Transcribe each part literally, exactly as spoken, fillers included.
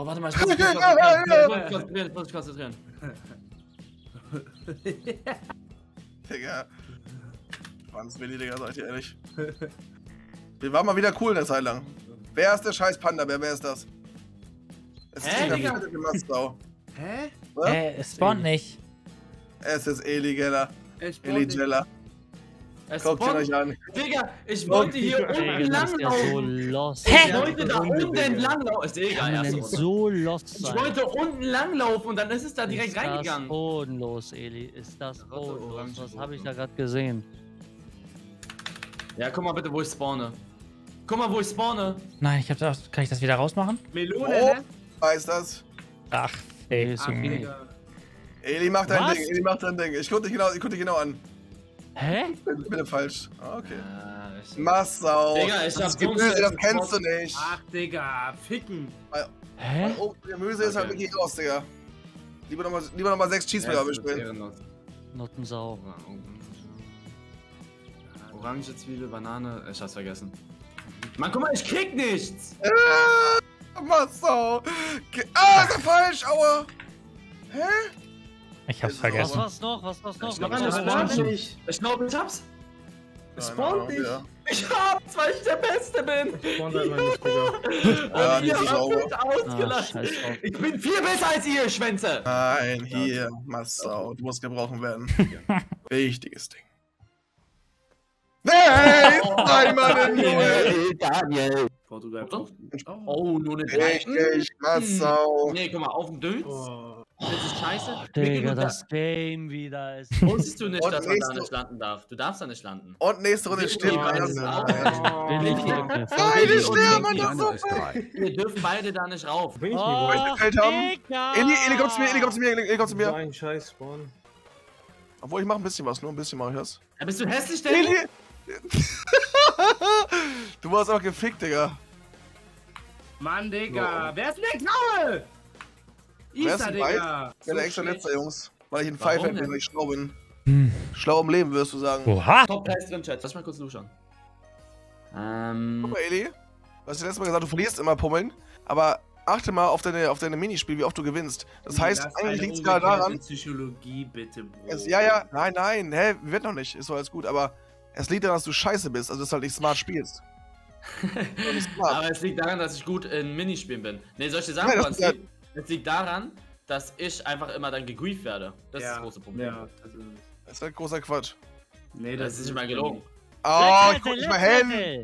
Oh, warte mal, ich muss mich konzentrieren. Ich muss mich konzentrieren. Digga. Manns Willi, Digga, sag ich dir ehrlich. Wir waren mal wieder cool eine Zeit lang. Wer ist der scheiß Panda? Wer, wer ist das? Es ist Hä, Digga? Mastau. Hä? Äh, es spawnt nicht. Es ist Eli Geller. Es Eli Geller. Es Guckt ihn spawnt- euch an. Digga, ich wollte hier unten Ey, das ist ja so langlaufen. lost. Ich wollte da unten entlanglaufen. Ist egal, Kann man erste denn Runde. so lost Ich sein? wollte unten langlaufen und dann ist es da direkt Ist das reingegangen. bodenlos, Eli? Ist das bodenlos? orange Was Rot, habe ich ne? da gerade gesehen? Ja, guck mal bitte, wo ich spawne. Guck mal, wo ich spawne. Nein, ich hab das. Kann ich das wieder rausmachen? Melone, Oh, ne? weiß das. Ach, Ach, Junge. Digga. Eli macht dein Was? Ding. Eli macht dein Ding. Ich guck dich genau, ich guck dich genau an. Hä? Bitte, bitte falsch. Okay. Ja, ich- Massau. Digga, ich das hab Gemüse, Dummscheiß das kennst du gesprochen. nicht. Ach, Digga, ficken. Hä? Oh, Gemüse ist halt Okay. wirklich raus, Digga. Lieber nochmal lieber noch mal sechs Cheeseburger bespielen. Nottensau. Orange, Zwiebel, Banane. Ich hab's vergessen. Mann, guck mal, ich krieg nichts. Äh, Massau. Ge ah, ist er falsch, aua. Hä? Ich hab's Was vergessen. Also, Was war's noch? Was war's noch? Ich glaub, Mann, das das spawnt spawnt nicht. Ich glaube, ich hab's. Es spawnt nicht. Ja, Ich hab's, weil ich der Beste bin. Spawnt einfach nicht, Digga. ja, Und nicht ihr so habt sauber. mich Ah, ausgelacht. scheiß drauf. Ich bin viel besser als ihr, Schwänze. Nein, hier, Massau. Du musst gebrochen werden. Wichtiges Ding. Hey, einmal in Null. Daniel. Portugal. Oh. Oh. Oh, nur eine drei. Richtig, Massau. Nee, guck mal, auf dem Döns. Oh. Das ist scheiße. Oh, Wir gehen Digga, runter. das Game wieder ist. Wusstest du nicht, Und dass man da nächste- nicht landen darf? Du darfst da nicht landen. Und nächste Runde stirbt Nein, einer. nein. Bin ich hier. Beide Und sterben Niki. an der Suppe. Wir dürfen beide da nicht rauf. Bin ich nicht Oh, wohl. gekillt haben. Digga! Eli, Eli, komm zu mir, Eli, komm zu mir, Eli, komm zu So mir. ein scheiß Spawn. Obwohl, ich mach ein bisschen was, nur ein bisschen mach ich das. Ja, bist du hässlich, Danny? Eli! Du warst auch gefickt, Digga. Mann, Digga. Wer ist denn der Graue? Wer ist Isa, denn Digga. Ich bin der extra letzter, Jungs. Weil ich ein Pfeifer bin, denn? weil ich schlau bin. Hm. Schlau im Leben, wirst du sagen. Oha! Top-Preis drin, Chat. Lass mal kurz durchschauen. Guck Ähm. mal, Eli. Du hast ja letztes Mal gesagt, du verlierst immer Pummeln. Aber achte mal auf deine, auf deine Minispiel, wie oft du gewinnst. Das heißt, Lass eigentlich eine liegt es gerade daran. umgekehrte Psychologie, bitte, Bro. Es, ja, ja, nein, nein, hä, wird noch nicht. Ist doch alles gut, aber es liegt daran, dass du scheiße bist, also dass du halt nicht smart spielst. Du nicht smart. Aber es liegt daran, dass ich gut in Minispielen bin. Ne, soll ich dir sagen, Nein, woran das es ist liegt? Es liegt daran, dass ich einfach immer dann gegrieft werde. Das ist das große Problem. Ja, das ist es. Das ist halt großer Quatsch. Nee, Das ist nicht mal gelogen. Oh, guck nicht mal hin!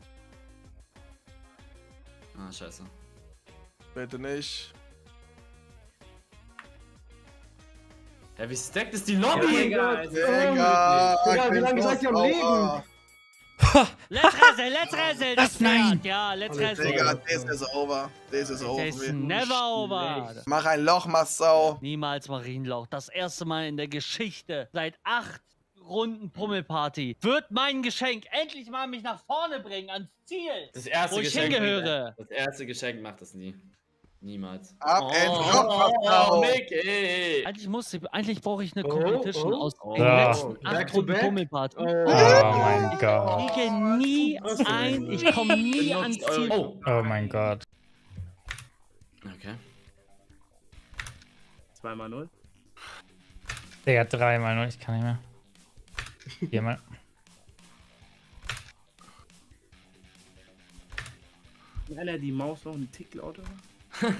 Ah, scheiße. Bitte nicht. Ja, wie stackt ist die Ja, Lobby? Digga, es ist Digga, Digga, wie lange seid ihr am Leben? Let's wrestle, let's wrestle! Das nein! Ja, let's wrestle! Digga, this is over. This is over. This is never over! Mach ein Loch, Massau. Niemals Marienloch. Das erste Mal in der Geschichte seit acht Runden Pummelparty wird mein Geschenk endlich mal mich nach vorne bringen, ans Ziel! Das erste Wo ich Geschenk. hingehöre. Das erste Geschenk macht das nie. Niemals. Ab Oh, in oh, Kopf, oh, Massau. Mickey. Eigentlich muss ich, eigentlich brauche ich eine Oh, Competition oh, aus oh. den Ja. letzten Back acht to Runden back? Pummelparty. Oh. Oh mein Gott. Ich kriege nie Was denn? ein, ich komme nie ans Benutzt Ziel. eure- Oh. Oh mein Gott. Okay. Zweimal null. Digga, dreimal nur, ich kann nicht mehr. Viermal. Wenn er die Maus noch einen Tick lauter macht,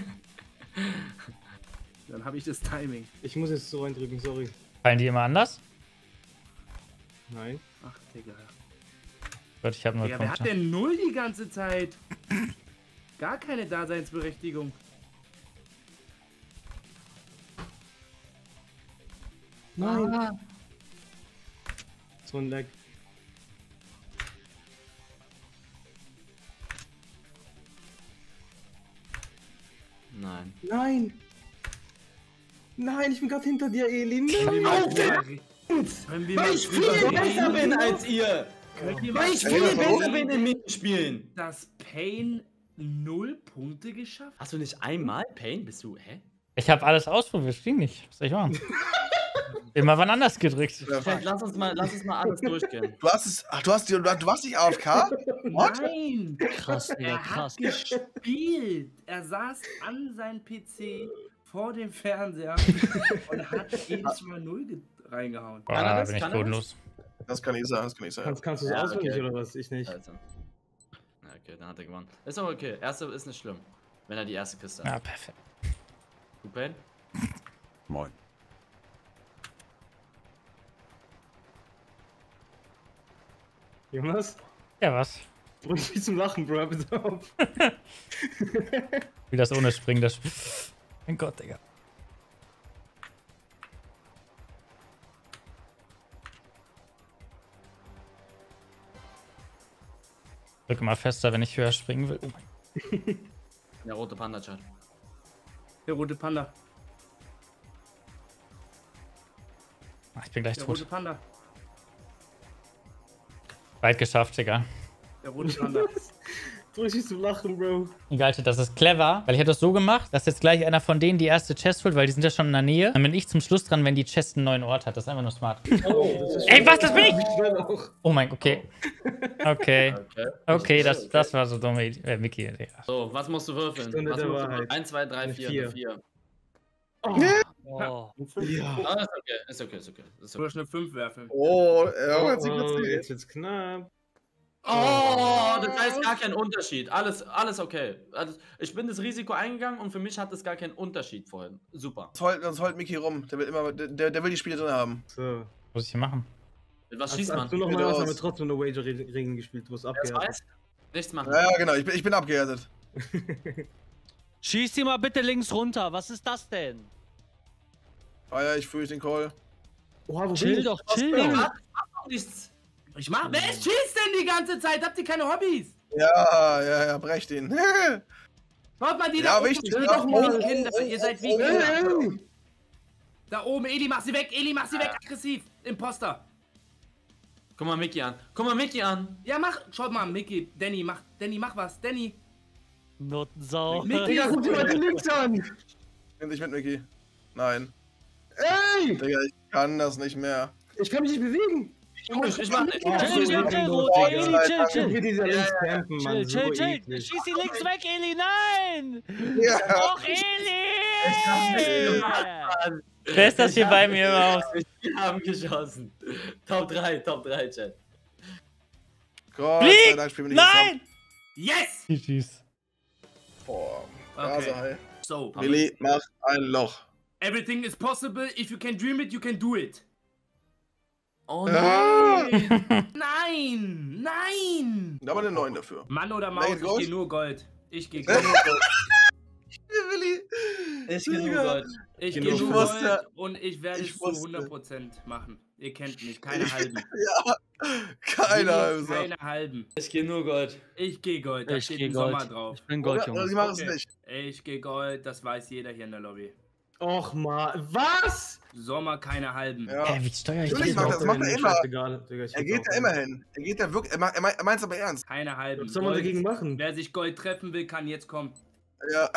dann habe ich das Timing. Ich muss jetzt so reindrücken, sorry. Fallen die immer anders? Nein. Ach, Digga. Gott, ich habe nur Ja, wer hat Punkte. denn null die ganze Zeit? Gar keine Daseinsberechtigung. Nein. So ein Lag. Nein. Nein. Nein, ich bin gerade hinter dir, Elin. Auf den Können wir Weil mal ich viel drüber besser reden? bin als ihr! Könnt ihr Weil mal ich viel besser bin in Minispielen! dass Pain null Punkte geschafft? Hast du nicht einmal Pain? Bist du, hä? Ich habe alles ausprobiert, ging nicht. Was soll ich machen? Immer wann anders gedrückt. Ja, Chat, lass uns mal, lass uns mal alles durchgehen. Du hast es. Ach, du hast, die, du, du warst nicht A F K? What? Nein! Krass, Digga, Er krass. hat gespielt. Er saß an seinem P C vor dem Fernseher und hat jedes Mal null ge- reingehauen. Kann er Boah, das? bin ich Kann er bodenlos. Das kann ich sagen, das kann ich sagen. Kannst, kannst du es Ja, auswendig okay. oder was? Ich nicht. Also. Ja, okay, dann hat er gewonnen. Ist aber okay. Erste ist nicht schlimm. Wenn er die erste Kiste hat. Ja, perfekt. Du, Pain? Moin. Jonas? Ja, was? Bring mich zum Lachen, Bro. Bitte auf. Wie das ohne Springen, das Spiel. Mein Gott, Digga. Drück immer fester, wenn ich höher springen will. Oh mein Der rote Panda-Chat. Der rote Panda. Gott, ich bin gleich Der tot. rote Panda. Weit geschafft, Digga. Der rote Panda. Bring mich zum Lachen, Bro. Egal, das ist clever, weil ich hätte das so gemacht, dass jetzt gleich einer von denen die erste Chest holt, weil die sind ja schon in der Nähe. Dann bin ich zum Schluss dran, wenn die Chest einen neuen Ort hat. Das ist einfach nur smart. Oh, das ist Ey, was, das bin ich? schnell auch. Oh mein, okay. Okay. Okay. Okay, das, das war so dumm, äh, Mickey, Digga. So, was musst du würfeln? Stunde Was der musst du Wahrheit. würfeln? eins, zwei, drei, Eine vier. vier. Eine vier. Oh. Oh. Ja. Ah, ist okay, ist okay, ist okay. Ist Nur okay. eine fünf werfen. Oh, ja, Oh, jetzt sieht oh, man jetzt wird's knapp. Oh, das heißt gar kein Unterschied. Alles, alles okay. Also, ich bin das Risiko eingegangen und für mich hat es gar keinen Unterschied vorhin. Super. Das heult, das heult Mickey rum. Der will immer, der, der will die Spiele drin haben. So. Was muss ich hier machen? Mit was Hast, schießt man? hast du noch Geht mal was, raus. aber trotzdem eine Wager-Regeln gespielt. Du hast Wer es abgehört. weiß? Nichts machen. Ja, ja, genau. Ich bin, ich bin abgehärtet. Schieß die mal bitte links runter. Was ist das denn? Ah ja, ich fühle den Call. Oha, wo bin Chill ich? doch, chill Mach, doch. mach doch nichts. Ich mach. Wer schießt denn die ganze Zeit? Habt ihr keine Hobbys? Ja, ja, ja, brecht ihn. Schaut mal die Ja, da wichtig, oben. ja. Doch mal, Kinder. Ihr seid wie Oh, oh, Kinder. Ey, Da oben, Eli, mach sie weg. Eli, mach sie weg. Aggressiv. Imposter. Guck mal Mickey an. Guck mal Mickey an. Ja, mach. Schaut mal, Mickey. Danny, mach. Danny, mach was. Danny. Nottensau. Mickey Digga, guck dir mal die Links an. Nimm dich mit, Mickey. Nein. Ey, Digga, ich kann das nicht mehr. ich kann mich nicht bewegen. Ich, ich mach nicht. Oh, Chill, chill, chill, Oh, Rot. oh, Eli, oh, chill, oh, chill. Wie dieser Ja, links ja, campen, Mann. Chill, chill, so chill. eklig. Schieß die links weg, Eli. Nein! Ja. Och, Eli! Wer ist das hier bei mir überhaupt? Wir haben geschossen. Top drei, Top drei, Chat. Gott Flieg! sei Dank spielen wir nicht Nein! Yes! Tschüss. zusammen. Boah. Okay. Okay. So. Willi, mach ein Loch. Everything is possible. If you can dream it, you can do it. Oh Ah. Nein! Nein! Aber eine neun dafür. Mann oder Maus, Nein, ich Gold? geh nur Gold. Ich geh Gold. Willi. Ich Digga. genug Gold. Ich Ich geh nur wusste- Gold und ich werde ich es zu wusste. hundert Prozent machen. Ihr kennt mich, keine halben. Ja. Keine halbe Sache. Keine halben. Ich geh nur Gold. Ich geh Gold, da Ich steht geh im Gold. Sommer drauf. Ich bin Oder, Gold, oder Junge. sie machen es Okay. nicht. Ich geh Gold, das weiß jeder hier in der Lobby. Och mal, was? Sommer, keine halben. Ja. Ey, wie steuere ich Natürlich das? macht das macht er immer. Egal, Digga, ich Er find's geht auch da geil. immer hin. Er geht da wirklich. Er, meint- er meint- er meint's aber ernst. Keine halben. Was soll man Gold- dagegen machen? Wer sich Gold treffen will, kann jetzt kommen. Ja.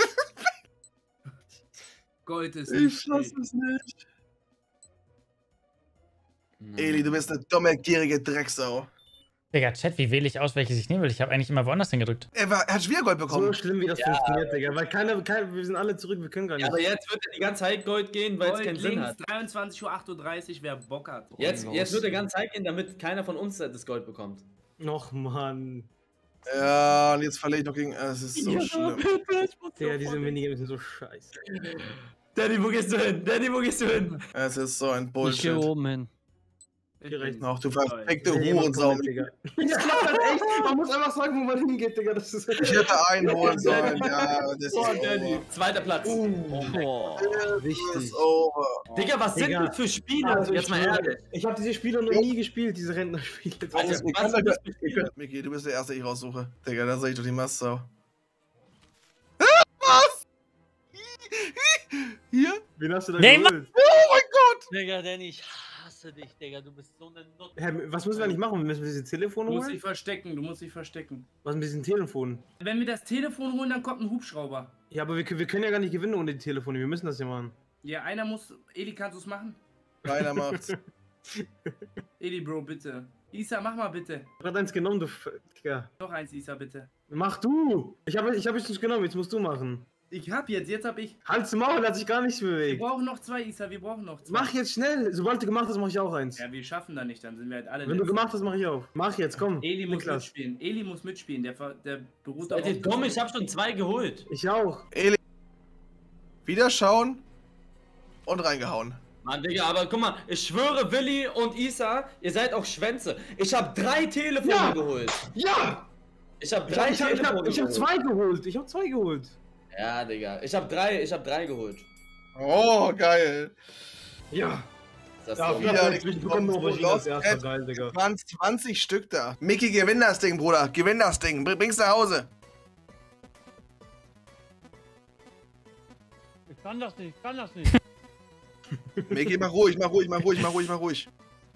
Gold ist Ich nicht fass free. es nicht. Eli, du bist eine dumme, gierige Drecksau. Digga, Chat, wie wähle ich aus, welches ich nehmen will? Ich habe eigentlich immer woanders hingedrückt. Er, war, er hat Schwiergold So bekommen. schlimm, wie das funktioniert, Digga. Weil keiner, keiner, wir sind alle zurück, wir können gar nicht. Ja, aber jetzt wird er die ganze Zeit Gold gehen, weil es Gold keinen Sinn links, hat. dreiundzwanzig Uhr achtunddreißig, wer Bock hat. Jetzt, jetzt wird er ganz Zeit gehen, damit keiner von uns das Gold bekommt. Och, Mann. Ja, und jetzt verliere ich noch gegen. Es ist so schlimm. Digga, diese Minigames sind so scheiße. Danny, wo gehst du hin? Danny, wo gehst du hin? Es ist so ein Ich geh Bullshit. oben hin. Ich Direkt bin- Ach, du verfickte Nee, man Hurensau. kommt nicht, Digga. Ja, Mann, echt. Man muss einfach sagen, wo man hingeht, Digga. Das ist Ich hätte einholen sollen. Ja, das ist Oh, Danny. over. Zweiter Platz. Boah. Das wichtig. ist over. Digga, was sind Digga. das für Spiele? Also, Jetzt ich mal schwöre, ehrlich. Ich habe diese Spiele noch nie gespielt, diese Rentnerspiele. Also, Also, was ihr könnt sind das euch- für ihr Spiele? könnt- Miki, du bist der Erste, den ich raussuche. Digga, da sehe ich doch die Mastsau. Ah, was? Hier? Wen hast du da Nee, geholt? Oh mein Gott! Digga, Danny, ich hasse dich, Digga. Du bist so eine Nutte. Hä, was müssen wir eigentlich machen? Müssen wir dieses Telefon Du musst holen? dich verstecken, du musst dich verstecken. Was mit diesem Telefon? Wenn wir das Telefon holen, dann kommt ein Hubschrauber. Ja, aber wir, können- wir können ja gar nicht gewinnen ohne die Telefone. Wir müssen das ja machen. Ja, einer muss. Eli, kannst du es machen? Keiner macht's. Eli, Bro, bitte. Isa, mach mal bitte. Ich hab grad eins genommen, du F Digga. Noch eins, Isa, bitte. Mach du! Ich habe ich hab es nicht genommen, jetzt musst du machen. Ich hab jetzt, jetzt hab ich. Halt's Maul, hat sich gar nicht Wir bewegt. brauchen noch zwei, Isa, wir brauchen noch zwei. Mach jetzt schnell! Sobald du gemacht hast, mach ich auch eins. Ja, wir schaffen da nicht, dann sind wir halt alle. Wenn du letzte. gemacht hast, mach ich auch. Mach jetzt, komm. Eli muss Niklas. mitspielen. Eli muss mitspielen. Der, ver- der beruht Seid ihr dumm? Ich hab schon zwei geholt. Ich auch. Eli. Wieder schauen und reingehauen. Mann, Digga, aber guck mal, ich schwöre, Willi und Isa, ihr seid auch Schwänze. Ich hab drei Telefone Ja. geholt. Ja! Ich hab Ich drei hab, ich hab, ich Telefone hab, ich hab geholt. zwei geholt. Ich hab zwei geholt. Ja, Digga. Ich hab drei, ich hab drei geholt. Oh, geil. Ja. Das Ja, so. wieder wieder, die ich bekomme noch Kombo Aubergine als raus. erster. Geil, Digga. Es waren zwanzig Stück da. Mickey, gewinn das Ding, Bruder. Gewinn das Ding. Bring- Bring's nach Hause. Ich kann das nicht, ich kann das nicht. Mickey, mach ruhig, mach ruhig, mach ruhig, mach ruhig, mach ruhig.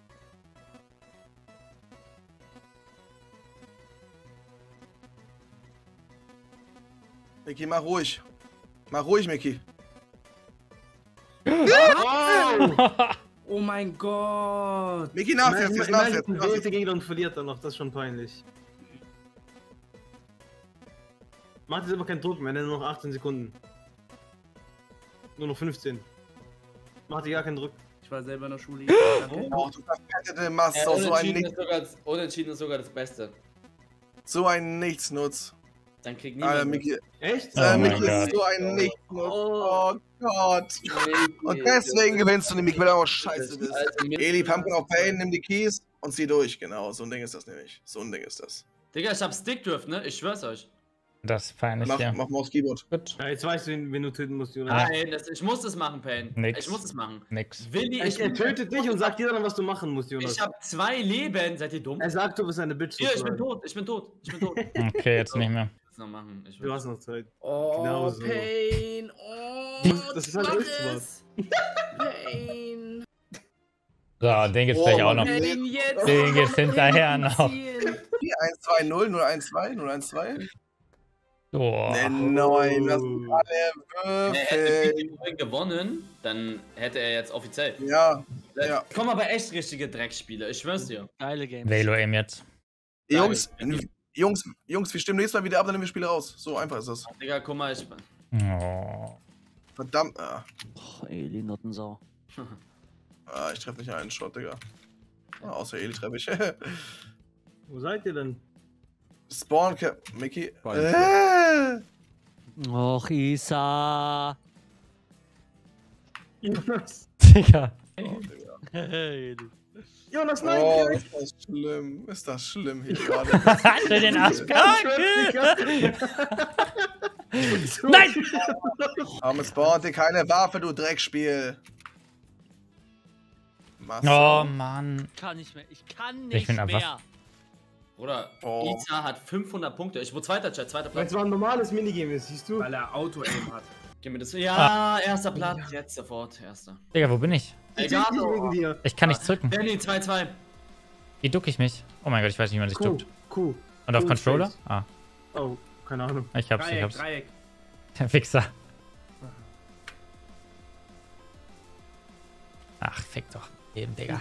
Mickey, mach ruhig. Mach ruhig, Mickey. Oh mein Gott. Mickey, nachsetzt, jetzt nachsetzt. Imagine, wählt der Gegner und verliert dann noch. Das ist schon peinlich. Macht jetzt aber keinen Druck mehr, nur noch achtzehn Sekunden. Nur noch fünfzehn. Macht dir gar keinen Druck. Ich war selber in der Schule. Oh, du verfettete Mast, Äh, so ein, unentschieden, Nichts, ist sogar, unentschieden ist sogar das Beste. so ein Nichtsnutz. Dann kriegt Alter, niemand. Mickey, Echt? Oh äh, mein Mickey Gott. ist so ein Nichtsnutz. Oh. Oh Gott. Mickey. Und deswegen gewinnst du nämlich, weil du auch scheiße bist. Also, mir- Eli, Pumpkin auf Pain, nimm die Keys und zieh durch. Genau, so ein Ding ist das nämlich. So ein Ding ist das. Digga, ich hab Stickdrift, ne? Ich schwör's euch. Das ist peinlich, Mach, ja. mach mal aufs Keyboard. Gut. Ja, jetzt weißt du, wen, wen du töten musst, Jonas. Ah. Nein, das, ich muss das machen, Pain. Nix. Ich muss es machen. Nix. Willi, ich, Er, er tötet dich und sagt dir dann, was du machen musst, Jonas. ich hab zwei Leben. Seid ihr dumm? Er sagt, du bist eine Bitch. Hier, ich bin sozusagen. tot, ich bin tot, ich bin tot. Okay, jetzt nicht mehr. Was noch machen? Ich Du hast noch Zeit. Oh, Genau so. Pain. Oh, Das- das ist halt mach echt es. Pain. So, den gibt's Oh, gleich auch noch. Pain, jetzt. Den gibt's hinterher noch. eins zwei null, null eins zwei, null eins zwei. Oh. Ne, neun, das sind Oh. alle Wenn er hätte Würfel. Willi vorhin gewonnen, dann hätte er jetzt offiziell. Ja, ja. Kommen aber echt richtige Dreckspiele, ich schwör's dir. Geile Games. Velo aim jetzt. Jungs, Jungs, Jungs, wir stimmen nächstes Mal wieder ab, dann nehmen wir Spiele raus. So einfach ist das. Digga, guck mal, ich. Oh. Verdammt. Ah, Oh, Eli Nottensau. ah, ich treffe nicht einen Shot, Digga. Ah, außer Eli treffe ich. Wo seid ihr denn? Spawn Cap. Mickey. Spawn Äh. Och, Isa. Jonas. Digga. Oh, Digga. Eli. Jonas, nein! Oh, Gleich. ist das schlimm. Ist das schlimm hier gerade. Halt dir den Arsch. Nein! Aber spawn dir keine Waffe, du Dreckspiel. Mach's. Oh Mann. Ich kann nicht mehr. Ich kann Ich nicht bin einfach- mehr. Bruder, Oh. Isa hat fünfhundert Punkte. Ich wurde zweiter Chat, zweiter Weil es Platz. war ein normales Minigame ist, siehst du? Weil er Auto-Aim hat. Gib mir das. Ja, erster Platz. Jetzt sofort, erster. Digga, wo bin ich? Ich Egal. nicht wegen dir. Ich kann nicht drücken. Danny, zwei zwei. Wie duck ich mich? Oh mein Gott, ich weiß nicht, wie man sich Q, duckt. Q. Und auf Q Controller? Space. Ah, Oh, keine Ahnung. ich hab's, ich Dreieck, hab's. Dreieck. Der Wichser. Ach, fick doch. Eben, Digga.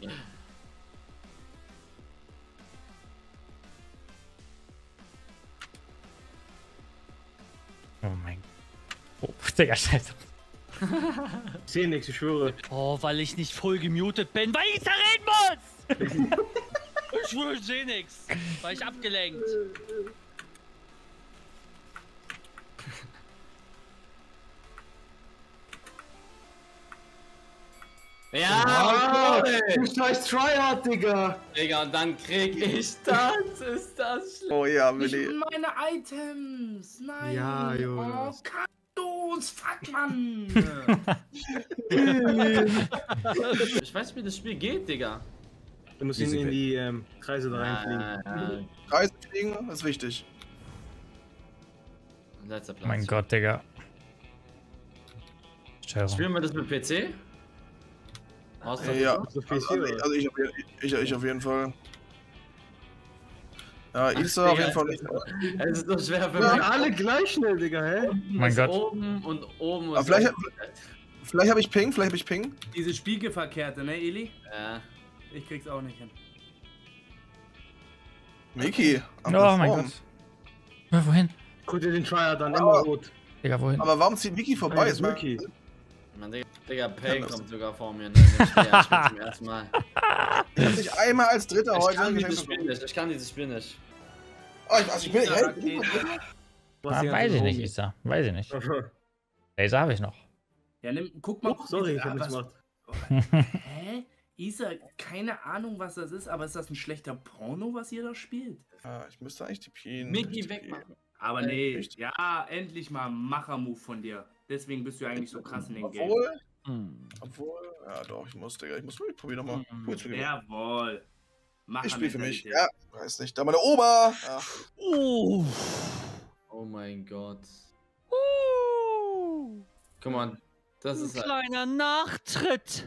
Oh mein Gott. Oh, Digga, scheiße. Ich seh nix, ich schwöre. Oh, weil ich nicht voll gemutet bin, weil ich da reden muss! Ich schwöre, ich seh nix. Weil ich abgelenkt. Ja, Du scheiß Tryhard, Digga! Digga, und dann krieg ich das. Ist das schlimm? Oh ja, Nicht Willi. meine Items. Nein. Ja, Jonas. Oh, Kaktus. Fuck, Mann. Ich weiß, wie das Spiel geht, Digga. Du musst ihn in die ähm, Kreise da reinfliegen. Ah, Kreis fliegen ist wichtig. letzter Platz. Oh mein Gott, Digga. Steuerung. Spielen wir das mit P C? Aus der Ja, So viel also, hier. also ich, auf jeden- ich, ich auf jeden Fall. Ja, Isa auf jeden Fall nicht. Es ist so schwer für Wir sind mich. alle gleich schnell, Digga, hä? Unten Mein ist Gott. Oben und oben Aber ist vielleicht, unten. vielleicht habe ich Ping, vielleicht habe ich Ping. Diese Spiegelverkehrte, ne, Eli? Ja. Ich krieg's auch nicht hin. Miki. Oh mein Gott. Ja, wohin? Guck dir den Triad an, Ja. immer rot. Digga, wohin? Aber warum zieht Miki vorbei? Nein, Ist mal- Miki. Man, Digga, Digga Payne das- kommt sogar vor mir. Ne? Ich spiel zum ersten Mal. Ich hab dich einmal als Dritter Ich heute kann geschenkt dieses Spiel bekommen. nicht. Ich kann dieses Spiel nicht. Oh, ich, also ich bin, hey, ich bin Rakete. Was Ah, die weiß ganzen ich nicht, Homies. Isa. Weiß ich nicht. Oh, Laser habe ich noch. Ja, nimm, guck mal. sorry, ich Ah, hab nichts was- gemacht. Hä? Isa, keine Ahnung, was das ist, aber ist das ein schlechter Porno, was ihr da spielt? Ah, ich müsste eigentlich die Pien. Mickey wegmachen. Aber Äh, nee, echt? ja, endlich mal ein Macher-Move von dir. Deswegen bist du ja eigentlich so krass in den Game. Obwohl, Hm. obwohl, ja doch, ich muss, Digga, ich muss wirklich probieren nochmal. Mhm. Cool zu gewinnen. Jawohl. Ich spiele für mich. Macher-Mentalität. Ja, weiß nicht. Da meine Oma. Ja. Uh. Oh mein Gott. Uh. Guck mal, das Ein ist halt. kleiner Nachtritt.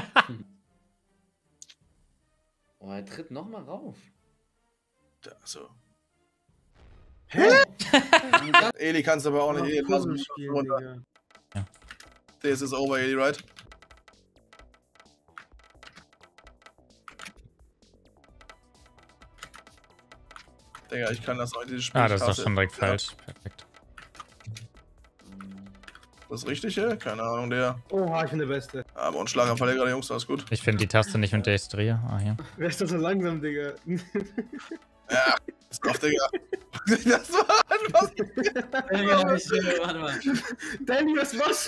Oh, er tritt nochmal rauf. Da, so. Hä? Eli kannst du aber auch nicht. Eli, lass Puzzle mich spielen, runter. Digga. This is over, Eli, right? Digga, ich kann das auch dieses Spiel. Ah, ich das ist doch hasse schon es. direkt Ja. falsch. Perfekt. Das richtig hier? Keine Ahnung, der. Oha, ich bin der Beste. Aber und Schlaganfall gerade, Jungs, alles gut. Ich finde die Taste nicht mit der ich drehe. Ah, hier. Wer ist das so langsam, Digga? Ja, ist drauf, Digga. Das war was. Digga, ich will, warte mal. Danny, was was?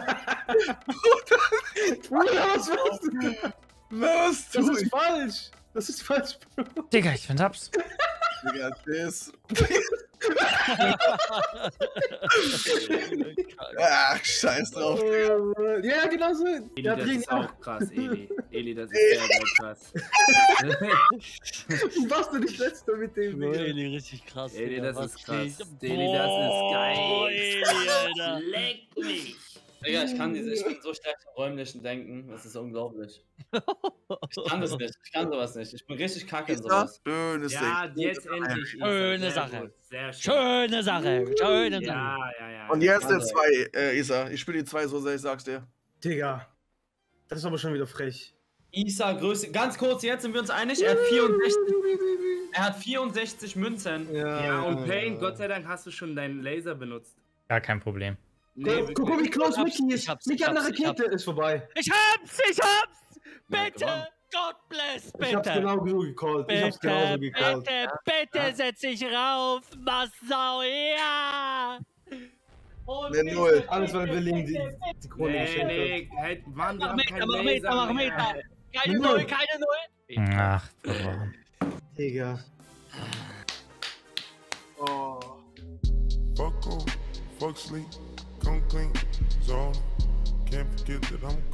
Bruder, was was? Was Das tu ist ich? falsch. Das ist falsch, Bro. Digga, ich finde Ups. Digga, das. Ach, scheiß drauf, Digga. Ja, genau so. Eli, Ja, das dreh ihn ist auch. auch krass, Eli. Eli, das ist sehr, sehr krass. Du warst doch nicht letzter mit dem, Digga. Eli, richtig krass. Eli, Digga, das was ist krass. geht? Eli, das ist Boah, geil. Eli, Alter. Leck mich. Digga, ich kann diese, ich bin so schlecht im räumlichen Denken, das ist unglaublich. Ich kann das nicht, ich kann sowas nicht. Ich bin richtig kacke in sowas. Schönes Ja, Ding. jetzt endlich. Isa. Schöne Sehr Sache. gut, Sehr schön. Schöne Sache. Schöne Sache. Ja, ja, ja. Und jetzt der Also. zwei, äh, Isa. Ich spiele die zwei so sehr, ich sag's dir. Digga. Das ist aber schon wieder frech. Isa, Größe, ganz kurz, jetzt sind wir uns einig, er hat vierundsechzig, er hat vierundsechzig Münzen. Ja, und Payne, Gott sei Dank hast du schon deinen Laser benutzt. Gar kein Problem. Guck, guck mal, wie close Ich hab's, Mickey ich ist. hab's, Mickey ich hat eine hab's, ich Rakete, ist vorbei. Ich hab's, ich hab's. Ja, Bitte. komm. God bless, Ich hab's bitte. genau so gecallt. Ich hab's genauso Bitte, gecallt. bitte, bitte setz dich rauf, Massau, ja! Und Ne, bitte, null. Alles, weil bitte, Willing die, bitte, die Krone Nee, geschenkt hat. nee, halt, Mann, wir Mach haben Meter, keinen mach Meter, Laser mach mehr. Meter! Keine Null. Null, keine Null! Ach, boah. Digga. Oh. Fuck off, fuck sleep, come clean, zone. Can't forget that I'm